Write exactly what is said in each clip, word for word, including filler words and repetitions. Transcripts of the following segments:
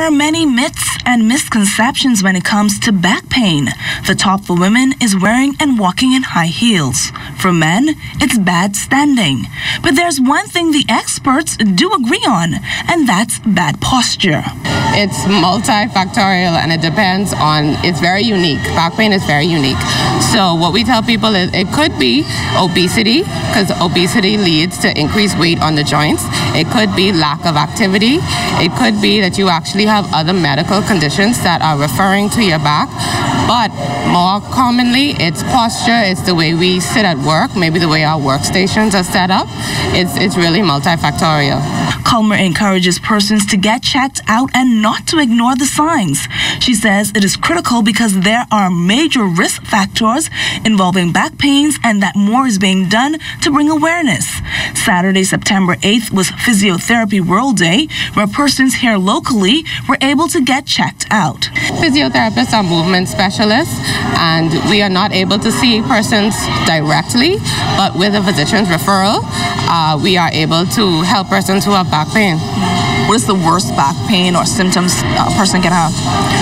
There are many myths and misconceptions when it comes to back pain. The top for women is wearing and walking in high heels. For men, it's bad standing. But there's one thing the experts do agree on, and that's bad posture. It's multifactorial and it depends on, it's very unique. Back pain is very unique. So what we tell people is it could be obesity, because obesity leads to increased weight on the joints. It could be lack of activity. It could be that you actually have other medical conditions that are referring to your back. But more commonly, it's posture, it's the way we sit at work, maybe the way our workstations are set up. It's, it's really multifactorial. Culmer encourages persons to get checked out and not to ignore the signs. She says it is critical because there are major risk factors involving back pains and that more is being done to bring awareness. Saturday, September eighth was Physiotherapy World Day, where persons here locally were able to get checked out. Physiotherapists are movement specialists, and we are not able to see persons directly, but with a physician's referral, uh, we are able to help persons who have back pain. What is the worst back pain or symptoms a person can have?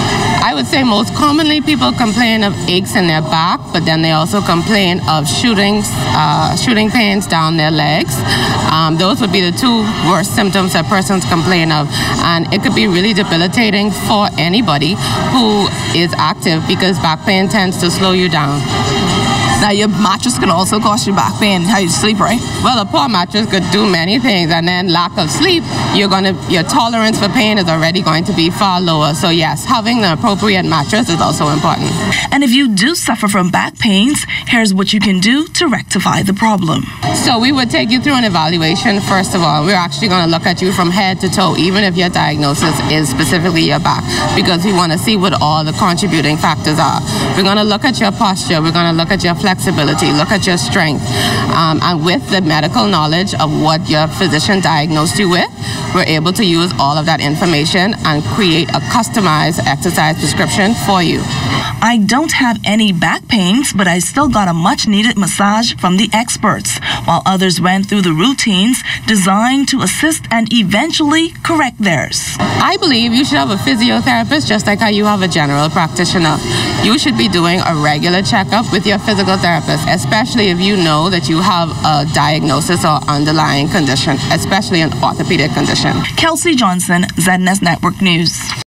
I would say most commonly people complain of aches in their back, but then they also complain of shootings, uh, shooting pains down their legs. Um, those would be the two worst symptoms that persons complain of. And it could be really debilitating for anybody who is active because back pain tends to slow you down. Now, your mattress can also cause you back pain. How you sleep, right? Well, a poor mattress could do many things, and then lack of sleep, you're gonna, your tolerance for pain is already going to be far lower. So yes, having the appropriate mattress is also important. And if you do suffer from back pains, here's what you can do to rectify the problem. So we would take you through an evaluation. First of all, we're actually going to look at you from head to toe, even if your diagnosis is specifically your back, because we want to see what all the contributing factors are. We're going to look at your posture. We're going to look at your flexibility, look at your strength. Um, and with the medical knowledge of what your physician diagnosed you with, we're able to use all of that information and create a customized exercise prescription for you. I don't have any back pains, but I still got a much-needed massage from the experts, while others went through the routines designed to assist and eventually correct theirs. I believe you should have a physiotherapist just like how you have a general practitioner. You should be doing a regular checkup with your physical therapist, especially if you know that you have a diagnosis or underlying condition, especially an orthopedic condition. Kelsey Johnson, Z N S Network News.